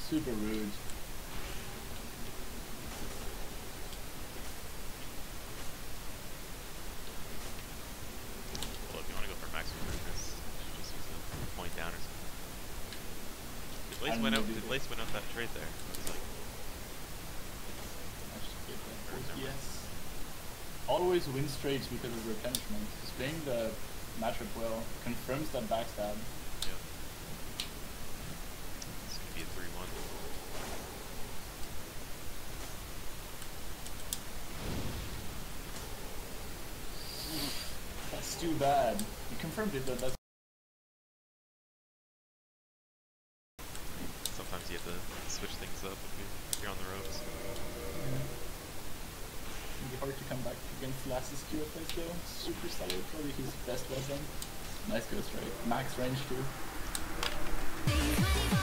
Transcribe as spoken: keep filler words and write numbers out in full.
super rude. Well, if you want to go for max recruitness, you should just use the point down or something. Did Lace win out? Did Lace win out that trade there? It was like. I should get that for yes. Always win trades because of replenishment. Just playing the matchup well confirms that backstab. Yep. This could be a three one. That's too bad. You confirmed it, but that's. Sometimes you have to switch things up if you're, if you're on the ropes. Yeah. It'd be hard to come back against Lass's Q F S though. Super solid, probably his best weapon. Nice Ghost Strike. Max range too.